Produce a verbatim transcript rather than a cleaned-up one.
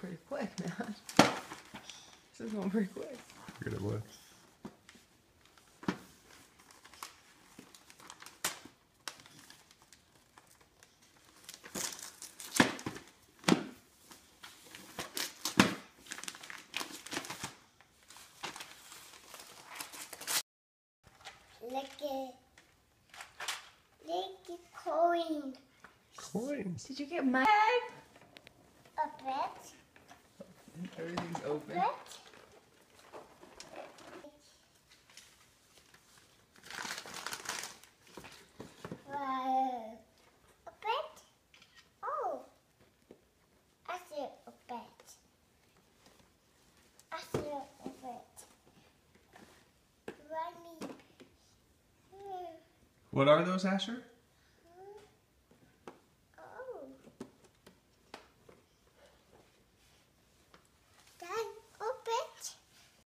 pretty quick, man. This is going pretty quick. Figured it would. Look at, look at coins. Coins. Did you get my A bet. Everything's open. Bet. Wow. A bet. Oh. I see a bet. I see a bet. Running. What are those, Asher?